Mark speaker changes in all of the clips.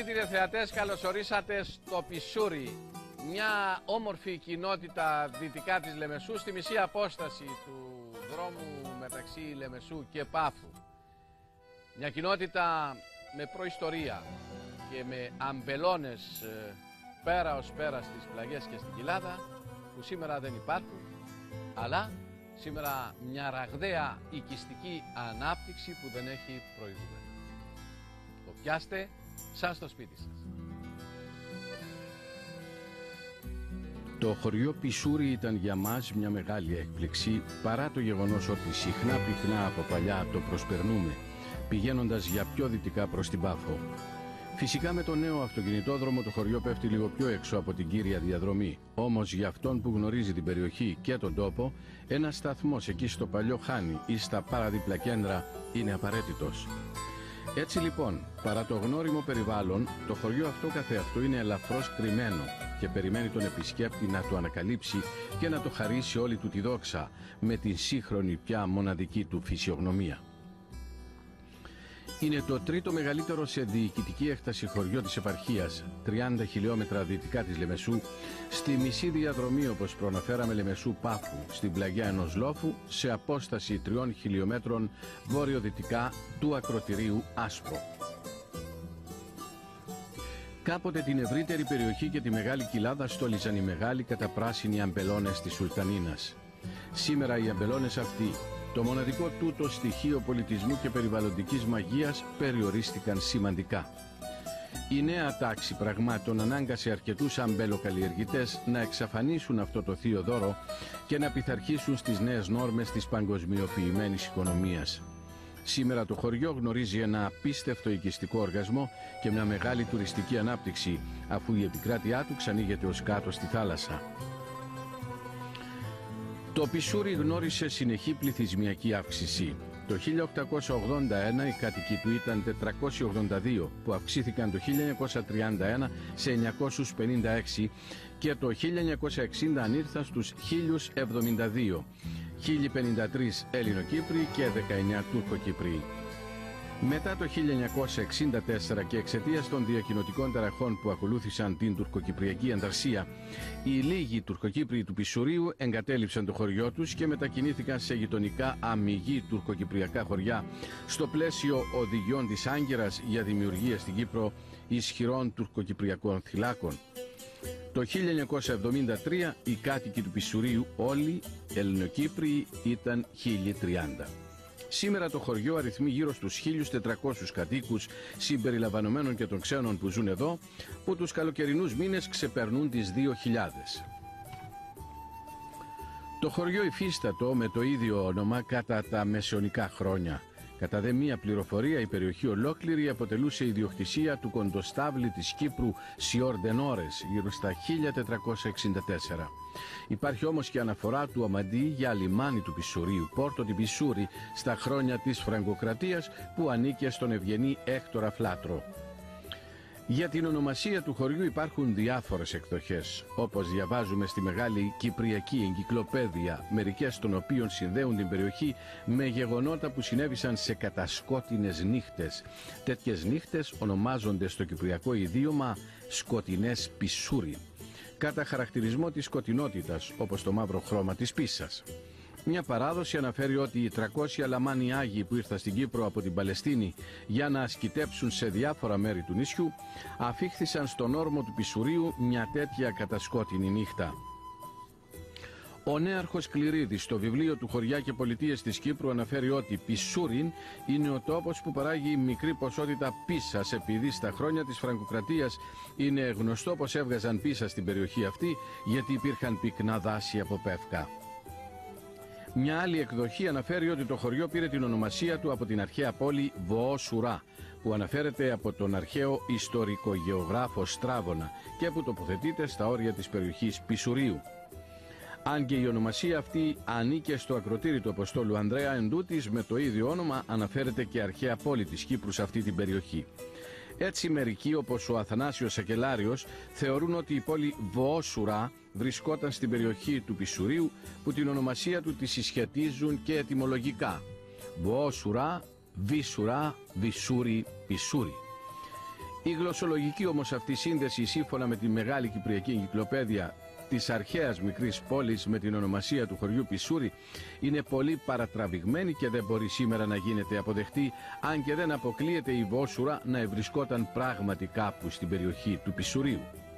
Speaker 1: Αγαπητοί τηλεθεατές, καλωσορίσατε στο Πισούρι, μια όμορφη κοινότητα δυτικά της Λεμεσού, στη μισή απόσταση του δρόμου μεταξύ Λεμεσού και Πάφου. Μια κοινότητα με προϊστορία και με αμπελώνες πέρα ως πέρα στις πλαγιές και στην κοιλάδα, που σήμερα δεν υπάρχουν, αλλά σήμερα μια ραγδαία οικιστική ανάπτυξη που δεν έχει προηγούμενο. Το πιάστε σαν στο σπίτι σας.
Speaker 2: Το χωριό Πισούρι ήταν για μας μια μεγάλη έκπληξη, παρά το γεγονός ότι συχνά πυκνά από παλιά το προσπερνούμε, πηγαίνοντας για πιο δυτικά προς την Πάφο. Φυσικά με το νέο αυτοκινητόδρομο το χωριό πέφτει λίγο πιο έξω από την κύρια διαδρομή. Όμως για αυτόν που γνωρίζει την περιοχή και τον τόπο, ένας σταθμός εκεί στο παλιό Χάνι ή στα παραδίπλα κέντρα είναι απαραίτητος. Έτσι λοιπόν, παρά το γνώριμο περιβάλλον, το χωριό αυτό καθεαυτό είναι ελαφρώς κρυμμένο και περιμένει τον επισκέπτη να το ανακαλύψει και να το χαρίσει όλη του τη δόξα με την σύγχρονη πια μοναδική του φυσιογνωμία. Είναι το τρίτο μεγαλύτερο σε διοικητική έκταση χωριό της επαρχίας, 30 χιλιόμετρα δυτικά της Λεμεσού, στη μισή διαδρομή, όπως προαναφέραμε, Λεμεσού Πάφου, στην πλαγιά ενός λόφου, σε απόσταση 3 χιλιόμετρων βόρειο-δυτικά του ακροτηρίου Άσπρο. Κάποτε την ευρύτερη περιοχή και τη Μεγάλη Κοιλάδα στόλιζαν οι μεγάλοι καταπράσινοι αμπελώνες της Σουλτανίνας. Σήμερα οι αμπελώνες αυτοί, το μοναδικό τούτο στοιχείο πολιτισμού και περιβαλλοντικής μαγείας, περιορίστηκαν σημαντικά. Η νέα τάξη πραγμάτων ανάγκασε αρκετούς αμπελοκαλλιεργητές να εξαφανίσουν αυτό το θείο δώρο και να πειθαρχήσουν στις νέες νόρμες της παγκοσμιοποιημένης οικονομίας. Σήμερα το χωριό γνωρίζει ένα απίστευτο οικιστικό οργασμό και μια μεγάλη τουριστική ανάπτυξη, αφού η επικράτειά του ξανοίγεται ως κάτω στη θάλασσα. Το Πισούρι γνώρισε συνεχή πληθυσμιακή αύξηση. Το 1881 οι κάτοικοι του ήταν 482, που αυξήθηκαν το 1931 σε 956 και το 1960 ανήρθαν στους 1072, 1053 Έλληνο-Κύπριοι και 19 Τούρκο-Κύπριοι. Μετά το 1964 και εξαιτίας των διακοινωτικών ταραχών που ακολούθησαν την τουρκοκυπριακή ανταρσία, οι λίγοι Τουρκοκύπριοι του Πισουρίου εγκατέλειψαν το χωριό τους και μετακινήθηκαν σε γειτονικά αμιγή τουρκοκυπριακά χωριά στο πλαίσιο οδηγιών της Άγκυρας για δημιουργία στην Κύπρο ισχυρών τουρκοκυπριακών θυλάκων. Το 1973 οι κάτοικοι του Πισουρίου όλοι Ελληνοκύπριοι ήταν 1030. Σήμερα το χωριό αριθμεί γύρω στους 1.400 κατοίκους, συμπεριλαμβανομένων και των ξένων που ζουν εδώ, που τους καλοκαιρινούς μήνες ξεπερνούν τις 2.000. Το χωριό υφίστατο με το ίδιο όνομα κατά τα μεσαιωνικά χρόνια. Κατά δε μία πληροφορία, η περιοχή ολόκληρη αποτελούσε ιδιοκτησία του κοντοστάβλη της Κύπρου Σιόρντενόρες γύρω στα 1464. Υπάρχει όμως και αναφορά του Αμαντή για λιμάνι του Πισουρίου, Πόρτο τη Πισούρι, στα χρόνια της Φραγκοκρατίας, που ανήκε στον ευγενή Έκτορα Φλάτρο. Για την ονομασία του χωριού υπάρχουν διάφορες εκδοχές, όπως διαβάζουμε στη Μεγάλη Κυπριακή Εγκυκλοπαίδεια, μερικές των οποίων συνδέουν την περιοχή με γεγονότα που συνέβησαν σε κατασκότεινες νύχτες. Τέτοιες νύχτες ονομάζονται στο κυπριακό ιδίωμα σκοτεινές Πισούρι, κατά χαρακτηρισμό της σκοτεινότητας, όπως το μαύρο χρώμα της πίσας. Μια παράδοση αναφέρει ότι οι 300 Αλαμάνοι Άγιοι που ήρθαν στην Κύπρο από την Παλαιστίνη για να ασκητέψουν σε διάφορα μέρη του νησιού, αφήχθησαν στον όρμο του Πισουρίου μια τέτοια κατασκότεινη νύχτα. Ο νέαρχος Κληρίδης στο βιβλίο του «Χωριά και πολιτείες της Κύπρου» αναφέρει ότι Πισούριν είναι ο τόπος που παράγει μικρή ποσότητα πίσας, επειδή στα χρόνια της Φραγκοκρατίας είναι γνωστό πως έβγαζαν πίσα στην περιοχή αυτή, γιατί υπήρχαν πυκνά δάση από πεύκα. Μια άλλη εκδοχή αναφέρει ότι το χωριό πήρε την ονομασία του από την αρχαία πόλη Βοόσουρα, που αναφέρεται από τον αρχαίο ιστορικογεωγράφο Στράβωνα και που τοποθετείται στα όρια της περιοχής Πισουρίου. Αν και η ονομασία αυτή ανήκε στο ακροτήρι του Αποστόλου Ανδρέα, εντούτοις με το ίδιο όνομα αναφέρεται και αρχαία πόλη της Κύπρου σε αυτή την περιοχή. Έτσι μερικοί, όπως ο Αθανάσιος Σακελάριος, θεωρούν ότι η πόλη Βοόσουρα βρισκόταν στην περιοχή του Πισουρίου, που την ονομασία του τη συσχετίζουν και ετυμολογικά. Βοόσουρα, Βίσουρα, Βισούρι, Πισούρι. Η γλωσσολογική όμως αυτή σύνδεση, σύμφωνα με τη Μεγάλη Κυπριακή Εγκυκλοπαίδεια της αρχαίας μικρής πόλης με την ονομασία του χωριού Πισούρη, είναι πολύ παρατραβηγμένη και δεν μπορεί σήμερα να γίνεται αποδεκτή, αν και δεν αποκλείεται η Βόσουρα να ευρισκόταν πράγματι κάπου στην περιοχή του Πισουρίου.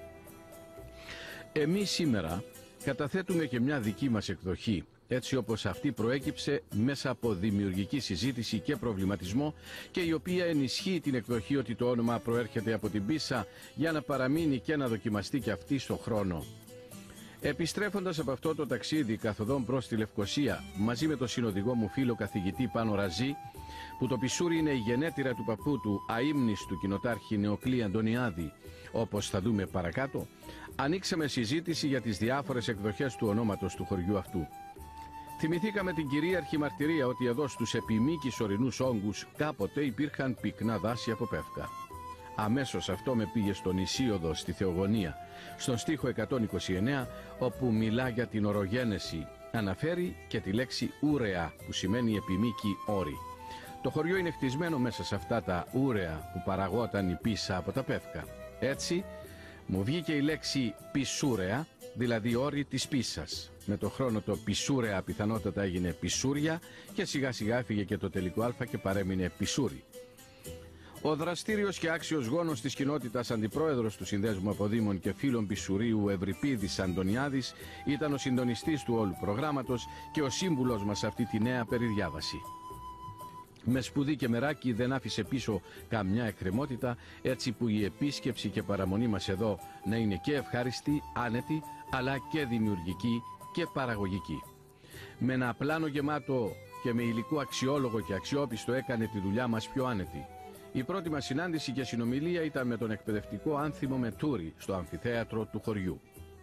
Speaker 2: Εμείς σήμερα καταθέτουμε και μια δική μας εκδοχή, έτσι όπως αυτή προέκυψε μέσα από δημιουργική συζήτηση και προβληματισμό, και η οποία ενισχύει την εκδοχή ότι το όνομα προέρχεται από την Πίσα, για να παραμείνει και να δοκιμαστεί και αυτή στον χρόνο. Επιστρέφοντας από αυτό το ταξίδι καθοδόν προς τη Λευκοσία, μαζί με τον συνοδηγό μου φίλο καθηγητή Πάνο Ραζή, που το Πισούρι είναι η γενέτειρα του παππού του αείμνηστου κοινοτάρχη Νεοκλή Αντωνιάδη, όπως θα δούμε παρακάτω, ανοίξαμε συζήτηση για τις διάφορες εκδοχές του ονόματος του χωριού αυτού. Θυμηθήκαμε την κυρίαρχη μαρτυρία ότι εδώ στους επιμήκης ορεινούς όγκους κάποτε υπήρχαν πυκνά δάση από πεύκα. Αμέσως αυτό με πήγε στον Ισίωδο στη Θεογονία, στον στίχο 129, όπου μιλά για την ορογένεση. Αναφέρει και τη λέξη ούρεα, που σημαίνει επιμήκη όρη. Το χωριό είναι χτισμένο μέσα σε αυτά τα ούρεα που παραγόταν η πίσα από τα πεύκα. Έτσι μου βγήκε η λέξη πισούρεα, δηλαδή όρη της πίσας. Με το χρόνο το πισούρεα πιθανότατα έγινε πισούρια και σιγά σιγά έφυγε και το τελικό α και παρέμεινε πισούρι. Ο δραστήριος και άξιος γόνος της κοινότητας, αντιπρόεδρος του Συνδέσμου Αποδήμων και φίλων Πισουρίου, Ευρυπίδης Αντωνιάδης, ήταν ο συντονιστής του όλου προγράμματος και ο σύμβουλος μας σε αυτή τη νέα περιδιάβαση. Με σπουδή και μεράκι δεν άφησε πίσω καμιά εκκρεμότητα, έτσι που η επίσκεψη και παραμονή μας εδώ να είναι και ευχάριστη, άνετη, αλλά και δημιουργική και παραγωγική. Με ένα πλάνο γεμάτο και με υλικό αξιόλογο και αξιόπιστο έκανε τη δουλειά μας πιο άνετη. Η πρώτη μας συνάντηση και συνομιλία ήταν με τον εκπαιδευτικό Άνθιμο Μετούρη στο αμφιθέατρο του χωριού.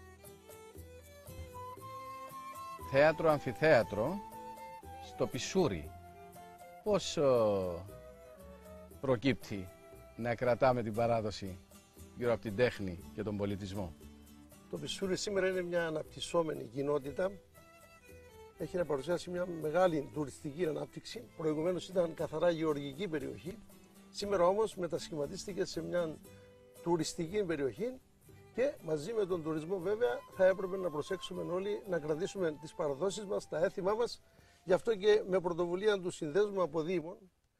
Speaker 1: Θέατρο-αμφιθέατρο στο Πισούρι. Πώς προκύπτει να κρατάμε την παράδοση γύρω από την τέχνη και τον πολιτισμό?
Speaker 3: Το Πισούρι σήμερα είναι μια αναπτυσσόμενη κοινότητα. Έχει να παρουσιάσει μια μεγάλη τουριστική ανάπτυξη. Προηγουμένως ήταν καθαρά γεωργική περιοχή. Σήμερα όμως μετασχηματίστηκε σε μια τουριστική περιοχή και μαζί με τον τουρισμό βέβαια θα έπρεπε να προσέξουμε όλοι να κρατήσουμε τις παραδόσεις μας, τα έθιμά μας. Γι' αυτό και με πρωτοβουλία του Συνδέσμου Αποδήμων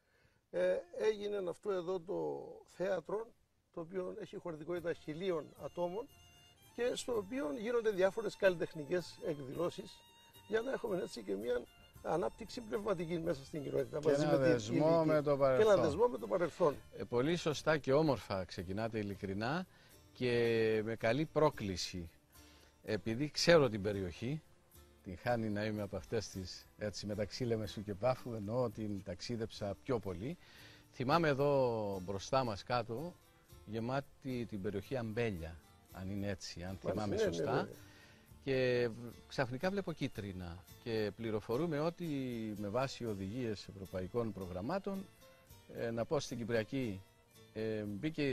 Speaker 3: έγινε αυτό εδώ το θέατρο, το οποίο έχει χωρητικότητα 1000 ατόμων και στο οποίο γίνονται διάφορες καλλιτεχνικές εκδηλώσεις για να έχουμε έτσι και μια ανάπτυξη πνευματική μέσα στην κοινότητα.
Speaker 1: Και ένα δεσμό με το παρελθόν.
Speaker 3: Και ένα δεσμό με το παρελθόν.
Speaker 1: Πολύ σωστά και όμορφα ξεκινάτε, ειλικρινά, και με καλή πρόκληση. Επειδή ξέρω την περιοχή, την χάνει να είμαι από αυτές τις, έτσι, μεταξύ Λεμεσού και Πάφου, εννοώ την ταξίδεψα πιο πολύ. Θυμάμαι εδώ μπροστά μας κάτω γεμάτη την περιοχή αμπέλια, αν είναι έτσι, αν θυμάμαι σωστά. Ναι. Και ξαφνικά βλέπω κίτρινα και πληροφορούμε ότι με βάση οδηγίες ευρωπαϊκών προγραμμάτων, να πω στην Κυπριακή, μπήκαν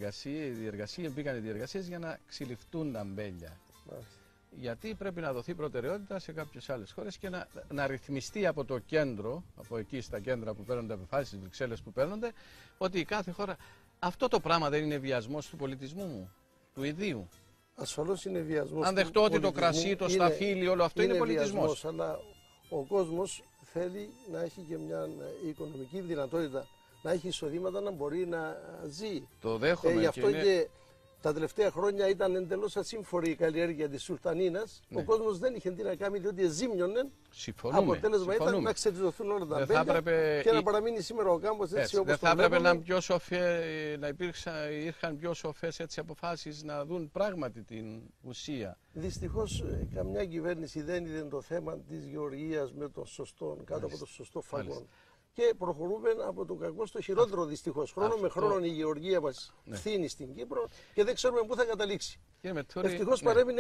Speaker 1: οι διεργασίες για να ξυλιφτούν αμπέλια. Γιατί πρέπει να δοθεί προτεραιότητα σε κάποιες άλλες χώρες και να ρυθμιστεί από το κέντρο, από εκεί στα κέντρα που παίρνονται αποφάσεις, στις Βρυξέλλες που παίρνονται, ότι η κάθε χώρα. Αυτό το πράγμα δεν είναι βιασμός του πολιτισμού μου, του ιδίου?
Speaker 3: Ασφαλώς είναι βιασμός.
Speaker 1: Αν δεχτώ ότι το κρασί, το σταφύλι, όλο αυτό είναι πολιτισμός.
Speaker 3: Βιασμός, αλλά ο κόσμος θέλει να έχει και μια οικονομική δυνατότητα, να έχει εισοδήματα, να μπορεί να ζει.
Speaker 1: Το δέχομαι.
Speaker 3: Γι' αυτό και τα τελευταία χρόνια ήταν εντελώς ασύμφορη η καλλιέργεια της Σουλτανίνας. Ναι. Ο κόσμος δεν είχε τι να κάνει, διότι ζήμιωνε. Αποτέλεσμα ήταν να ξεριζωθούν όλα τα αμπέλια και να παραμείνει σήμερα ο κάμπος έτσι όπως
Speaker 1: το βλέπουμε. Δεν θα έπρεπε να υπήρχαν πιο σοφές έτσι αποφάσεις να δουν πράγματι την ουσία?
Speaker 3: Δυστυχώς καμιά κυβέρνηση δεν είδε το θέμα της γεωργίας με τον σωστό, κάτω από το σωστό φαγόν. Και προχωρούμε από το κακό στο χειρότερο δυστυχώς. Χρόνο με χρόνο η γεωργία μας φθήνει στην Κύπρο και δεν ξέρουμε πού θα καταλήξει. Ευτυχώς παρέμεινε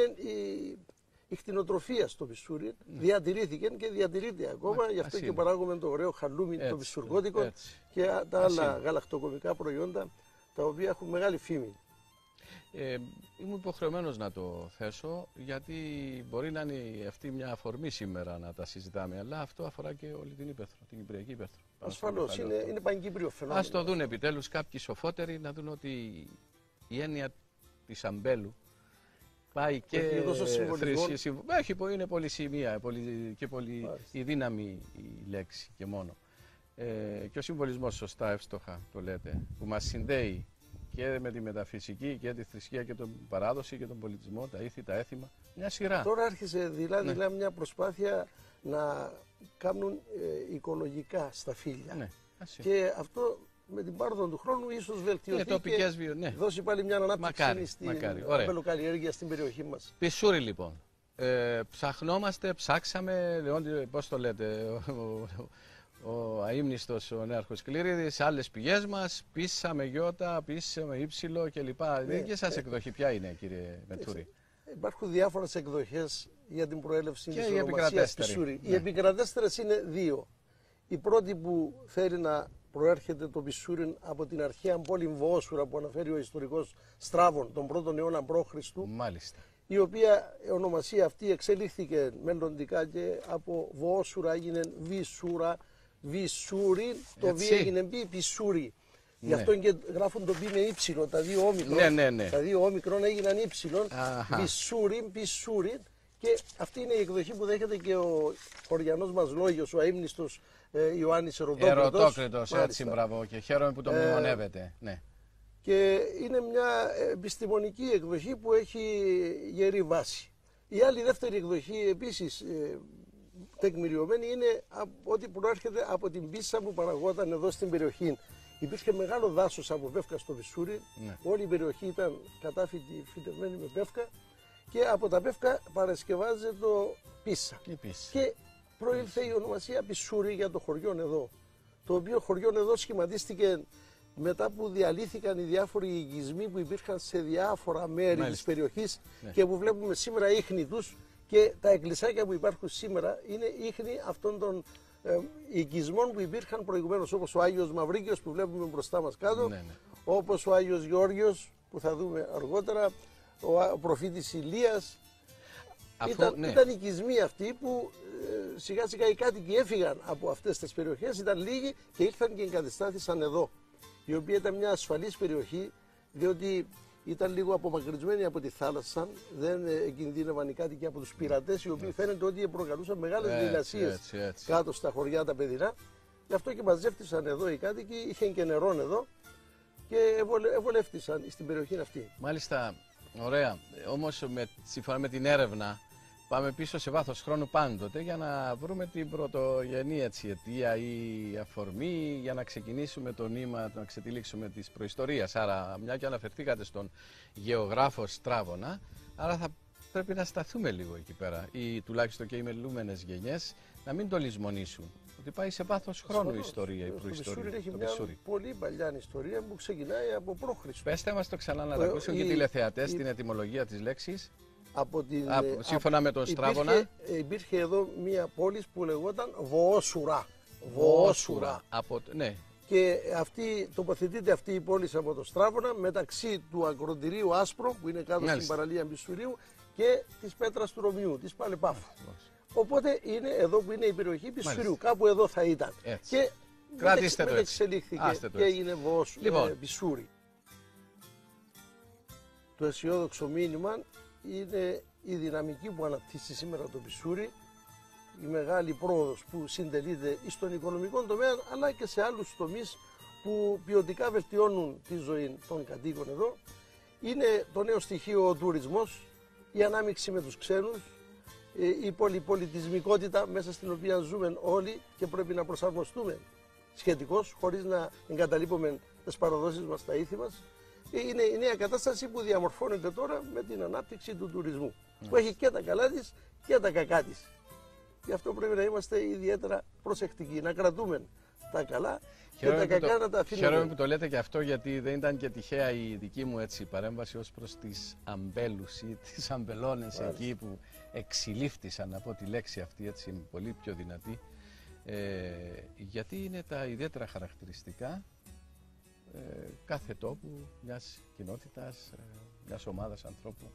Speaker 3: η κτηνοτροφία στο Πισούρι, διατηρήθηκε και διατηρείται ακόμα. Γι' αυτό και παράγουμε το ωραίο χαλούμι, το πισουργότικο και τα άλλα γαλακτοκομικά προϊόντα τα οποία έχουν μεγάλη φήμη.
Speaker 1: Ήμουν υποχρεωμένος να το θέσω, γιατί μπορεί να είναι αυτή μια αφορμή σήμερα να τα συζητάμε, αλλά αυτό αφορά και όλη την Ήπεθρο, την Κυπριακή Ήπεθρο.
Speaker 3: Ασφαλώς, είναι παγκύπριο φαινόμενο.
Speaker 1: Ας το δουν επιτέλους κάποιοι σοφότεροι, να δουν ότι η έννοια της αμπέλου πάει και έχει, είναι πολυσημεία και πολύ η δύναμη η λέξη και μόνο. Και ο συμβολισμός, σωστά, εύστοχα το λέτε, που μας συνδέει και με τη μεταφυσική και τη θρησκεία και την παράδοση και τον πολιτισμό, τα ήθη, τα έθιμα, μια σειρά.
Speaker 3: Τώρα άρχισε δειλά μια προσπάθεια να κάνουν οικολογικά σταφύλια.
Speaker 1: Ναι,
Speaker 3: και αυτό με την πάροδο του χρόνου ίσως βελτιωθεί και δώσει πάλι μια ανάπτυξη στην αμπελοκαλλιέργεια στην περιοχή μας.
Speaker 1: Πισούρι λοιπόν. Ψάξαμε, Λεόντι, πώς το λέτε, ο αείμνηστος ο νέαρχος Κλήριδης, άλλες πηγές μας, πίσαμε γιώτα, πίσαμε ύψιλο κλπ. Η δική σας εκδοχή ποια είναι, κύριε Μετούρη?
Speaker 3: Υπάρχουν διάφορες εκδοχές για την προέλευση της ονομασίας Πισούρι. Οι επικρατέστερες είναι δύο. Η πρώτη που φέρει να προέρχεται το Πισούρι από την αρχαία πόλη Βοόσουρα που αναφέρει ο ιστορικός Στράβων τον 1ο αιώνα π.Χ.
Speaker 1: Μάλιστα.
Speaker 3: Η οποία ονομασία αυτή εξελίχθηκε μελλοντικά και από Βοόσουρα έγινε Βισούρα, Βισούρι, το βι έγινε μπι, Πισούρι. Ναι. Γι' αυτό και γράφουν το πι με ύψιλο, τα δύο όμικρον.
Speaker 1: Ναι.
Speaker 3: Τα δύο όμικρον έγιναν ύψιλον, Πισούρι, Πισούρι. Και αυτή είναι η εκδοχή που δέχεται και ο χωριανός μας λόγιος, ο αείμνηστος Ιωάννης
Speaker 1: Ερωτόκριτος. Έτσι, μπράβο, και χαίρομαι που το μνημονεύετε. Ναι.
Speaker 3: Και είναι μια επιστημονική εκδοχή που έχει γερή βάση. Η άλλη δεύτερη εκδοχή επίσης τεκμηριωμένη είναι ότι προέρχεται από την πίσα που παραγόταν εδώ στην περιοχή. Υπήρχε μεγάλο δάσος από βέφκα στο Πισούρι, όλη η περιοχή ήταν κατάφυτη φυτευμένη με βέφκα και από τα βέφκα παρασκευάζεται το πίσα. Και προήλθε η ονομασία Πισούρι για το χωριό εδώ, το οποίο χωριό εδώ σχηματίστηκε μετά που διαλύθηκαν οι διάφοροι οικισμοί που υπήρχαν σε διάφορα μέρη της περιοχής και που βλέπουμε σήμερα ίχνη τους, και τα εκκλησάκια που υπάρχουν σήμερα είναι ίχνη αυτών των οικισμών που υπήρχαν προηγουμένως, όπως ο Άγιος Μαυρίκιος που βλέπουμε μπροστά μας κάτω, όπως ο Άγιος Γεώργιος που θα δούμε αργότερα, ο προφήτης Ηλίας. Ήταν οικισμοί αυτοί που σιγά σιγά οι κάτοικοι έφυγαν από αυτές τις περιοχές, ήταν λίγοι και ήρθαν και εγκατεστάθησαν εδώ, η οποία ήταν μια ασφαλής περιοχή, διότι ήταν λίγο απομακρυσμένη από τη θάλασσα, δεν κινδύνευαν οι κάτοικοι από τους πειρατές, οι οποίοι φαίνεται ότι προκαλούσαν μεγάλες δειλασίες κάτω στα χωριά τα παιδινά. Γι' αυτό και μαζεύτησαν εδώ οι κάτοικοι, είχαν και νερό εδώ και ευολεύτησαν στην περιοχή αυτή.
Speaker 1: Μάλιστα, ωραία. Όμως σύμφωνα με την έρευνα πάμε πίσω σε βάθος χρόνου πάντοτε για να βρούμε την πρωτογενή αιτία ή αφορμή για να ξεκινήσουμε το νήμα, να ξετυλίξουμε της προϊστορίας. Άρα, μια και αναφερθήκατε στον γεωγράφο Στράβωνα, άρα θα πρέπει να σταθούμε λίγο εκεί πέρα, ή τουλάχιστον και οι μελούμενες γενιές να μην το λησμονήσουν. Ότι πάει σε βάθος χρόνου η ιστορία, η προϊστορία.
Speaker 3: Το Πισούρι έχει μια πολύ παλιά ιστορία που ξεκινάει από π.Χ.
Speaker 1: Πέστε μας το ξανά να τα ακούσουν και οι τηλεθεατές την ετυμολογία της λέξης. Σύμφωνα με τον Στράβωνα.
Speaker 3: Υπήρχε εδώ μια πόλη που λεγόταν Βοόσουρα.
Speaker 1: Ναι.
Speaker 3: Και τοποθετείται αυτή η πόλη από τον Στράβωνα μεταξύ του ακροτηρίου Άσπρο που είναι κάτω στην παραλία Πισουρίου και της Πέτρας του Ρωμιού, της Παλεπάφου. Οπότε είναι εδώ που είναι η περιοχή Πισουρίου, κάπου εδώ θα ήταν. Και μεταξελίχθηκε και έγινε Πισούρι. Το αισιόδοξο μήνυμα είναι η δυναμική που αναπτύσσει σήμερα το Πισούρι, η μεγάλη πρόοδος που συντελείται στον οικονομικό τομέα αλλά και σε άλλους τομείς που ποιοτικά βελτιώνουν τη ζωή των κατοίκων εδώ. Είναι το νέο στοιχείο ο τουρισμός, η ανάμειξη με τους ξένους, η πολυπολιτισμικότητα μέσα στην οποία ζούμε όλοι και πρέπει να προσαρμοστούμε σχετικώς χωρίς να εγκαταλείπουμε τις παραδόσεις μας, τα ήθη μας. Είναι η νέα κατάσταση που διαμορφώνεται τώρα με την ανάπτυξη του τουρισμού, που έχει και τα καλά της και τα κακά της. Γι' αυτό πρέπει να είμαστε ιδιαίτερα προσεκτικοί, να κρατούμε τα καλά και τα κακά να τα αφήνουμε.
Speaker 1: Χαίρομαι που το λέτε και αυτό, γιατί δεν ήταν και τυχαία η δική μου παρέμβαση ως προς τις αμπέλους ή τις αμπελώνες εκεί που εξηλήφθησαν από τη λέξη αυτή, πολύ πιο δυνατή, γιατί είναι τα ιδιαίτερα χαρακτηριστικά κάθε τόπου, μιας κοινότητας, μιας ομάδας ανθρώπων.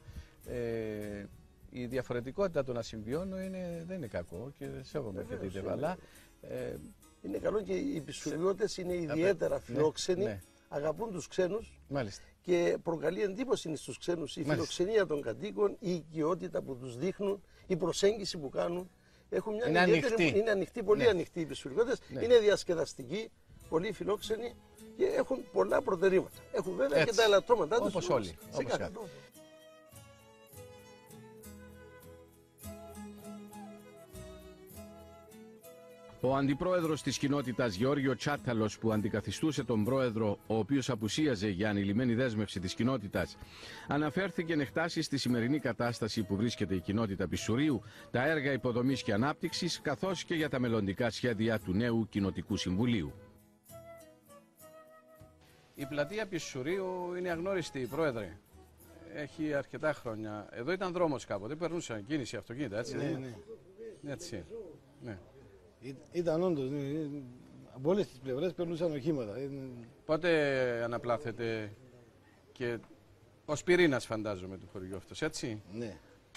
Speaker 1: Η διαφορετικότητα του να συμβιώνω δεν είναι κακό και σέβομαι και την αλλά
Speaker 3: Είναι καλό και οι Πισουριώτες είναι ιδιαίτερα φιλόξενοι,
Speaker 1: ναι.
Speaker 3: αγαπούν τους ξένους.
Speaker 1: Μάλιστα.
Speaker 3: Και προκαλεί εντύπωση στους ξένους η φιλοξενία των κατοίκων, η οικειότητα που τους δείχνουν, η προσέγγιση που κάνουν. Έχουν μια είναι ανοιχτοί, πολύ ανοιχτοί οι Πισουριώτες, είναι διασκεδαστικοί, πολύ φιλόξενοι και έχουν πολλά προτερήματα. Έχουν βέβαια και τα ελαττώματά τους.
Speaker 1: Όπως όλοι.
Speaker 2: Ο αντιπρόεδρος της κοινότητας Γεώργιο Τσάταλος, που αντικαθιστούσε τον πρόεδρο, ο οποίος απουσίαζε για ανηλυμένη δέσμευση της κοινότητας, αναφέρθηκε νεχτάσει στη σημερινή κατάσταση που βρίσκεται η κοινότητα Πισουρίου, τα έργα υποδομής και ανάπτυξης, καθώς και για τα μελλοντικά σχέδια του νέου Κοινοτικού Συμβουλίου.
Speaker 1: Η πλατεία Πισουρίου είναι αγνώριστη, πρόεδρε. Έχει αρκετά χρόνια. Εδώ ήταν δρόμος κάποτε, περνούσαν κίνηση αυτοκίνητα, έτσι.
Speaker 4: Ναι.
Speaker 1: Έτσι. Ναι.
Speaker 4: Ήταν όντως, από όλες τις πλευρές περνούσαν οχήματα.
Speaker 1: Πότε αναπλάθεται και ως πυρήνας, φαντάζομαι, του χωριού αυτός, έτσι.
Speaker 4: Ναι.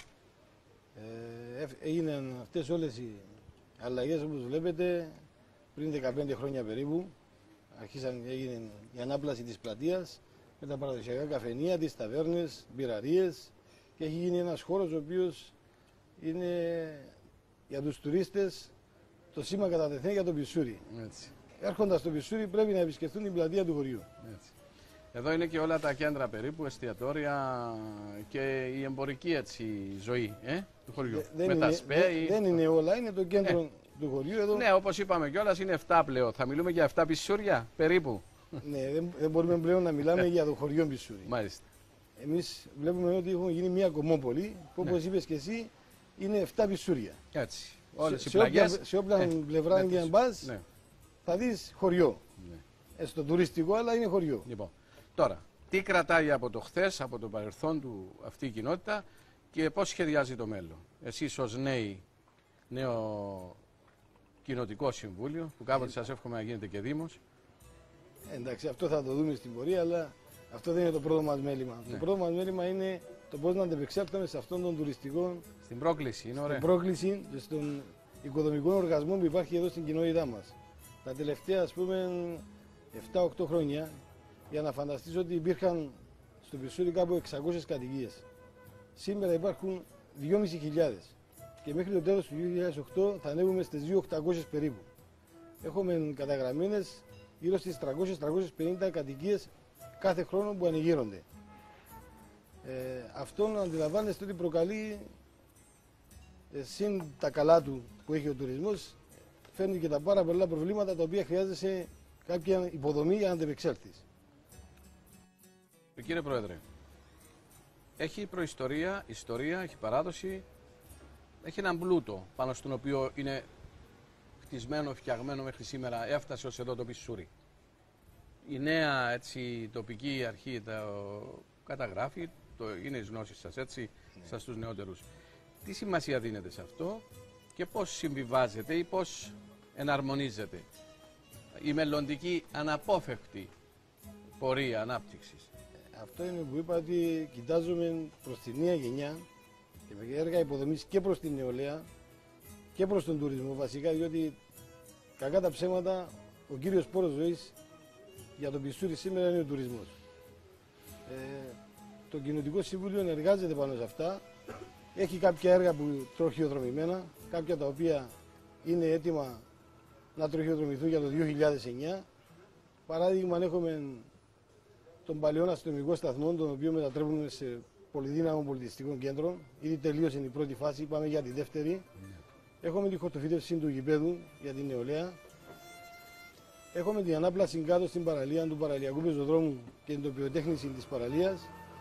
Speaker 4: Έγιναν αυτές όλες οι αλλαγές, όπως βλέπετε, πριν 15 χρόνια περίπου. Έγινε η ανάπλαση της πλατείας με τα παραδοσιακά καφενεία, τις ταβέρνες, μπειραρίες, και έχει γίνει ένας χώρος ο οποίος είναι για τους τουρίστες το σήμα κατά τεθέν για το Πισούρι. Έρχοντας στο Πισούρι πρέπει να επισκεφτούν την πλατεία του χωριού.
Speaker 1: Έτσι. Εδώ είναι και όλα τα κέντρα περίπου, εστιατόρια και η εμπορική ζωή του χωριού.
Speaker 4: Δεν είναι όλα, είναι το κέντρο του χωριού εδώ.
Speaker 1: Ναι, όπως είπαμε κιόλας, είναι 7 πλέον. Θα μιλούμε για 7 Πισούρια περίπου.
Speaker 4: Ναι, δεν μπορούμε πλέον να μιλάμε για το χωριό Πισούρι.
Speaker 1: Μάλιστα.
Speaker 4: Εμείς βλέπουμε ότι έχουν γίνει μια κομμόπολη που, όπως είπες και εσύ, είναι 7 Πισούρια.
Speaker 1: Έτσι. Όλες οι πλαγιές.
Speaker 4: Σε όποια πλευρά και αν πας, θα δεις χωριό. Στο τουριστικό, αλλά είναι χωριό.
Speaker 1: Λοιπόν, τώρα, τι κρατάει από το χθες, από το παρελθόν του αυτή η κοινότητα και πώς σχεδιάζει το μέλλον. Εσείς ως νέο κοινοτικό συμβούλιο, που κάποτε σας εύχομαι να γίνετε και δήμος.
Speaker 4: Εντάξει, αυτό θα το δούμε στην πορεία, αλλά αυτό δεν είναι το πρώτο μας μέλημα. Το πρώτο μας μέλημα είναι το πώς να αντεπεξέλθουμε σε αυτόν τον τουριστικό.
Speaker 1: Στην πρόκληση, είναι ωραία.
Speaker 4: Στην πρόκληση και στον οικοδομικό οργασμό που υπάρχει εδώ στην κοινότητά μας. Τα τελευταία, ας πούμε, 7-8 χρόνια, για να φανταστείς ότι υπήρχαν στο Πισούρι κάπου 600 κατοικίες. Σήμερα υπάρχουν 2.500 και μέχρι το τέλος του 2008 θα ανέβουμε στις 2.800 περίπου. Έχουμε καταγραμμένες γύρω στις 300-350 κατοικίες κάθε χρόνο που ανοιγείρονται. Αυτό να αντιλαμβάνεστε ότι προκαλεί, συν τα καλά του που έχει ο τουρισμός, φέρνει και τα πάρα πολλά προβλήματα τα οποία χρειάζεσαι κάποια υποδομή για να αντεπεξέλθεις.
Speaker 1: Κύριε Πρόεδρε, έχει προϊστορία, ιστορία, έχει παράδοση, έχει έναν πλούτο πάνω στον οποίο είναι χτισμένο, φτιαγμένο μέχρι σήμερα, έφτασε ως εδώ το Πισούρι. Η νέα τοπική αρχή το καταγράφει, είναι εις γνώση σας, έτσι, σας τους νεότερους. Τι σημασία δίνεται σε αυτό και πώς συμβιβάζεται ή πώς εναρμονίζεται η μελλοντική αναπόφευκτη πορεία ανάπτυξης.
Speaker 4: Αυτό είναι που είπα, ότι κοιτάζουμε προς τη νέα γενιά και με έργα υποδομής και προς την νεολαία και προς τον τουρισμό βασικά, διότι κακά τα ψέματα ο κύριος πόρος ζωής για τον Πισούρι σήμερα είναι ο τουρισμός. Το Κοινοτικό Συμβούλιο εργάζεται πάνω σε αυτά. Έχει κάποια έργα που τροχιοδρομημένα, κάποια τα οποία είναι έτοιμα να τροχιοδρομηθούν για το 2009. Παράδειγμα, έχουμε τον παλαιό αστυνομικό σταθμό, τον οποίο μετατρέπουμε σε πολυδύναμο πολιτιστικό κέντρο. Ήδη τελείωσε η πρώτη φάση, πάμε για τη δεύτερη. Έχουμε τη χορτοφύτευση του γηπέδου για την νεολαία. Έχουμε την ανάπλαση κάτω στην παραλία του παραλιακού πεζοδρόμου και την τοπιοτέχνηση της παραλίας.